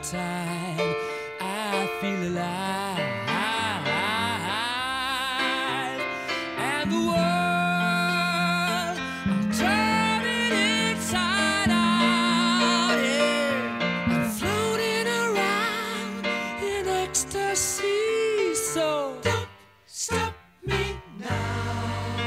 time. I feel alive, and the world I'm turning inside out. Yeah, I'm floating around in ecstasy. So don't stop me now.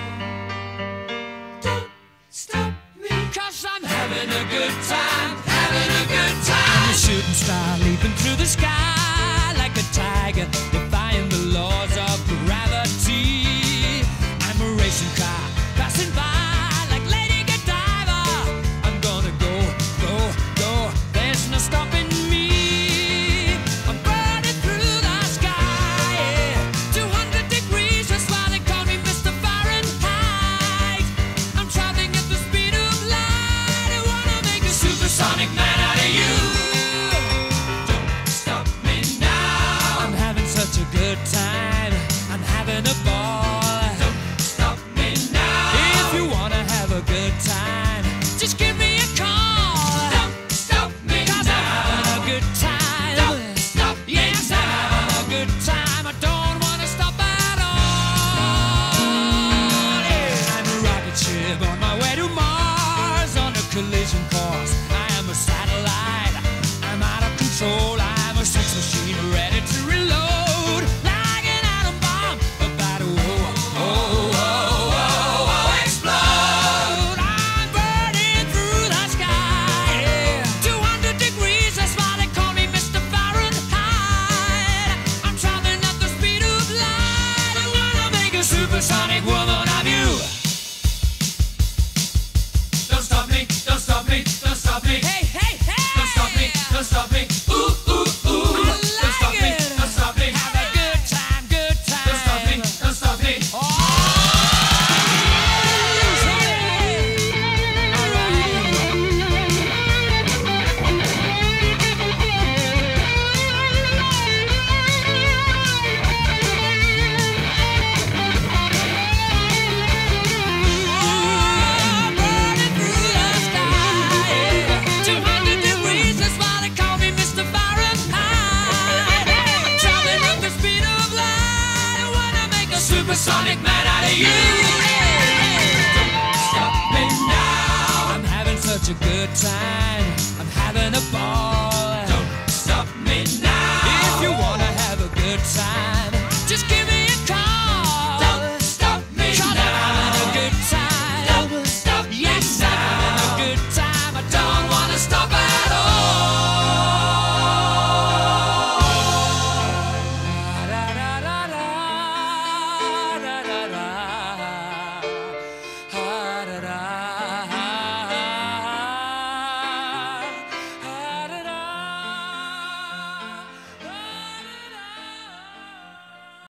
Don't stop me, 'cause I'm having a good time, having a good time. I'm a shooting star leaping through the sky like a tiger, defying the laws of gravity. I'm a racing car passing by like Lady Godiva. I'm gonna go, go, go. There's no stopping me. I'm burning through the sky, yeah. 200 degrees, that's why they call me Mr. Fahrenheit. I'm traveling at the speed of light. I wanna make a supersonic man out of you. Don't stop me now. I'm having such a good time. I'm having a ball. Don't stop me now. If you wanna have a good time, just give me a call. Don't stop me 'cause now. I'm having a good time. Don't stop me yes, now. I'm having a good time. I don't wanna stop at all. Yeah. I'm a rocket ship on my way to Mars on a collision course. I am a satellite. I'm out of control. I'm a sex machine ready to reload like an atom bomb about to explode. I'm burning through the sky, yeah. 200 degrees, that's why they call me Mr. Fahrenheit. I'm traveling at the speed of light. I wanna make a supersonic woman of you. Don't stop me, don't stop me, don't stop me. Hey, hey, hey! Don't stop me, don't stop me. Ooh, ooh, ooh. Don't stop me, don't stop me. Have a good time, good time. Don't stop me, don't stop me. Oh! Burning through the sky, 200 degrees, that's why they call me Mr. Fahrenheit. I'm traveling at the speed of light. I wanna make a supersonic man out of you. Don't stop me now. I'm having such a good time. I'm having a ball. Don't stop me now. If you wanna have a good time, just give me a call. Don't stop me now. I'm having a good time. Don't stop me now. Yes, I'm having a good time. I don't wanna stop at all.